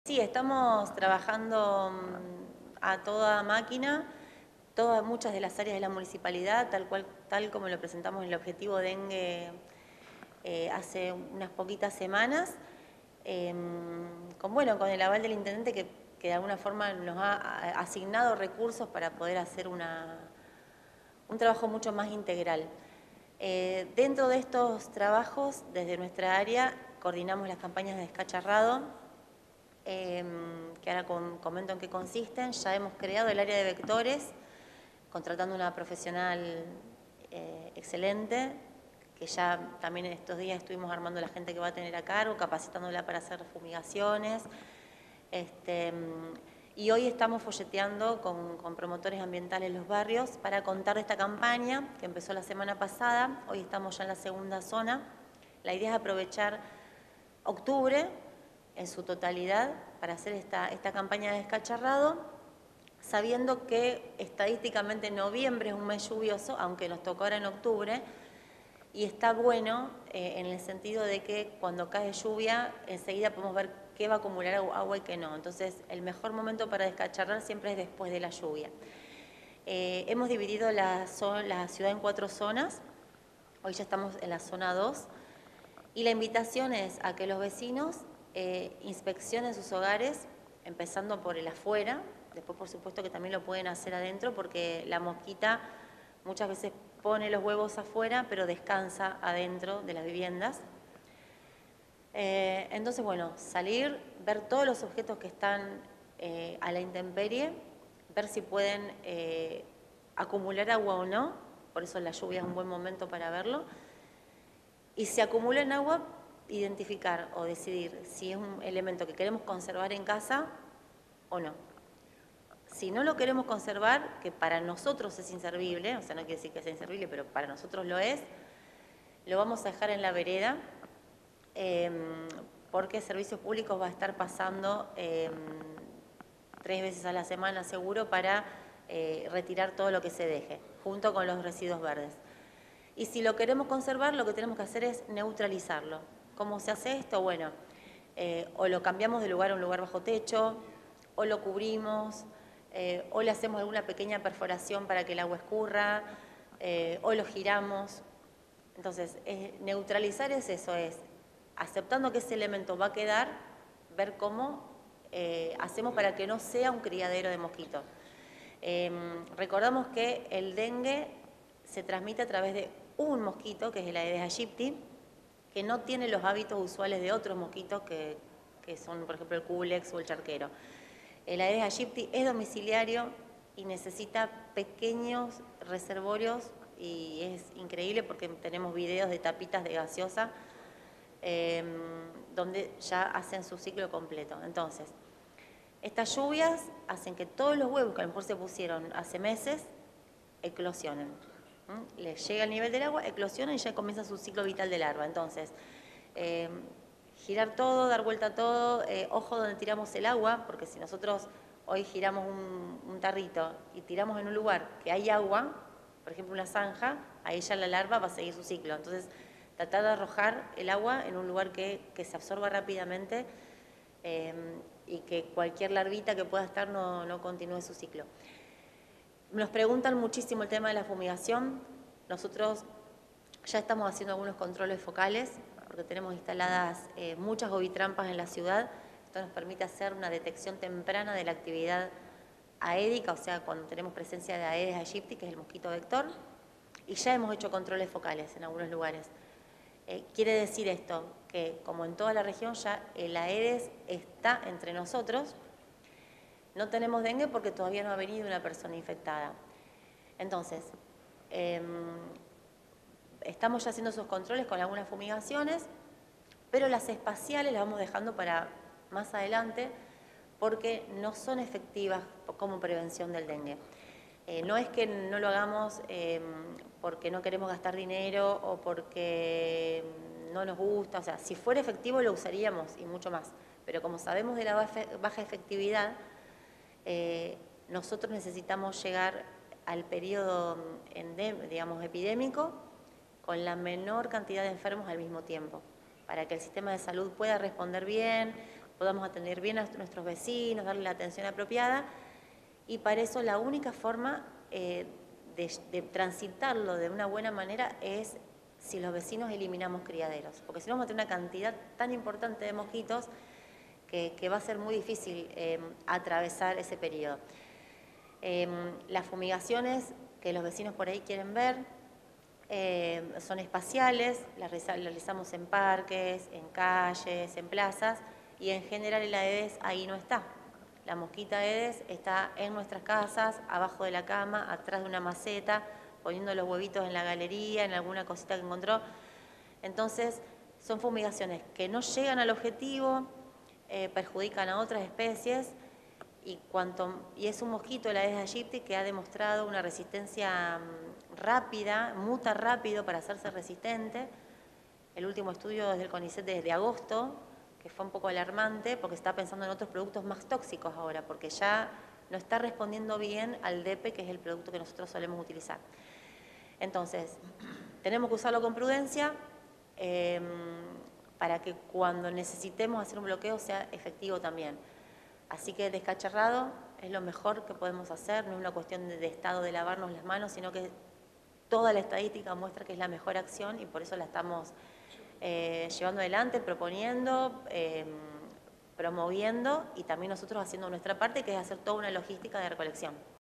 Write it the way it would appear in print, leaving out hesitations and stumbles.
Sí, estamos trabajando a toda máquina, muchas de las áreas de la municipalidad, tal como lo presentamos en el objetivo dengue hace unas poquitas semanas, con el aval del intendente que de alguna forma nos ha asignado recursos para poder hacer un trabajo mucho más integral. Dentro de estos trabajos, desde nuestra área, coordinamos las campañas de descacharrado, que ahora comento en qué consisten. Ya hemos creado el área de vectores, contratando una profesional excelente, que ya también en estos días estuvimos armando la gente que va a tener a cargo, capacitándola para hacer fumigaciones. Y hoy estamos folleteando con promotores ambientales en los barrios para contar de esta campaña que empezó la semana pasada. Hoy estamos ya en la segunda zona. La idea es aprovechar octubre en su totalidad para hacer esta campaña de descacharrado, sabiendo que estadísticamente noviembre es un mes lluvioso, aunque nos tocó ahora en octubre, y está bueno en el sentido de que cuando cae lluvia enseguida podemos ver qué va a acumular agua y qué no. Entonces el mejor momento para descacharrar siempre es después de la lluvia. Hemos dividido la ciudad en 4 zonas, hoy ya estamos en la zona 2, y la invitación es a que los vecinos inspeccionen sus hogares, empezando por el afuera, después por supuesto que también lo pueden hacer adentro, porque la mosquita muchas veces pone los huevos afuera, pero descansa adentro de las viviendas. Entonces, salir, ver todos los objetos que están a la intemperie, ver si pueden acumular agua o no, por eso la lluvia es un buen momento para verlo. Y si acumula en agua, identificar o decidir si es un elemento que queremos conservar en casa o no. Si no lo queremos conservar, que para nosotros es inservible, o sea, no quiere decir que sea inservible, pero para nosotros lo es, lo vamos a dejar en la vereda, porque Servicios Públicos va a estar pasando 3 veces a la semana seguro para retirar todo lo que se deje, junto con los residuos verdes. Y si lo queremos conservar, lo que tenemos que hacer es neutralizarlo. ¿Cómo se hace esto? Bueno, o lo cambiamos de lugar a un lugar bajo techo, o lo cubrimos, o le hacemos alguna pequeña perforación para que el agua escurra, o lo giramos. Entonces, neutralizar es eso, es aceptando que ese elemento va a quedar, ver cómo hacemos para que no sea un criadero de mosquitos. Recordamos que el dengue se transmite a través de un mosquito, que es el Aedes aegypti, que no tiene los hábitos usuales de otros mosquitos que son, por ejemplo, el culex o el charquero. El Aedes aegypti es domiciliario y necesita pequeños reservorios, y es increíble porque tenemos videos de tapitas de gaseosa donde ya hacen su ciclo completo. Entonces, estas lluvias hacen que todos los huevos que a lo mejor se pusieron hace meses eclosionen. Les llega el nivel del agua, eclosionan y ya comienza su ciclo vital de larva. Entonces, girar todo, dar vuelta a todo, ojo donde tiramos el agua, porque si nosotros hoy giramos un tarrito y tiramos en un lugar que hay agua, por ejemplo una zanja, ahí ya la larva va a seguir su ciclo. Entonces, tratar de arrojar el agua en un lugar que se absorba rápidamente y que cualquier larvita que pueda estar no continúe su ciclo. Nos preguntan muchísimo el tema de la fumigación. Nosotros ya estamos haciendo algunos controles focales porque tenemos instaladas muchas ovitrampas en la ciudad. Esto nos permite hacer una detección temprana de la actividad aédica, o sea, cuando tenemos presencia de Aedes aegypti, que es el mosquito vector, y ya hemos hecho controles focales en algunos lugares. Quiere decir esto, que como en toda la región ya el Aedes está entre nosotros. No tenemos dengue porque todavía no ha venido una persona infectada. Entonces, estamos ya haciendo esos controles con algunas fumigaciones, pero las espaciales las vamos dejando para más adelante porque no son efectivas como prevención del dengue. No es que no lo hagamos porque no queremos gastar dinero o porque no nos gusta, o sea, si fuera efectivo lo usaríamos y mucho más, pero como sabemos de la baja efectividad, nosotros necesitamos llegar al periodo epidémico con la menor cantidad de enfermos al mismo tiempo, para que el sistema de salud pueda responder bien, podamos atender bien a nuestros vecinos, darle la atención apropiada, y para eso la única forma de transitarlo de una buena manera es si los vecinos eliminamos criaderos, porque si no vamos a tener una cantidad tan importante de mosquitos que va a ser muy difícil atravesar ese periodo. Las fumigaciones que los vecinos por ahí quieren ver son espaciales, las realizamos en parques, en calles, en plazas, y en general el Aedes ahí no está. La mosquita Aedes está en nuestras casas, abajo de la cama, atrás de una maceta, poniendo los huevitos en la galería, en alguna cosita que encontró. Entonces, son fumigaciones que no llegan al objetivo, perjudican a otras especies, y es un mosquito, el Aedes aegypti, que ha demostrado una resistencia rápida, muta rápido para hacerse resistente. El último estudio desde el CONICET desde agosto, que fue un poco alarmante, porque está pensando en otros productos más tóxicos ahora, porque ya no está respondiendo bien al DEPE, que es el producto que nosotros solemos utilizar. Entonces, tenemos que usarlo con prudencia para que cuando necesitemos hacer un bloqueo sea efectivo también. Así que descacharrado es lo mejor que podemos hacer, no es una cuestión de estado de lavarnos las manos, sino que toda la estadística muestra que es la mejor acción, y por eso la estamos llevando adelante, proponiendo, promoviendo, y también nosotros haciendo nuestra parte, que es hacer toda una logística de recolección.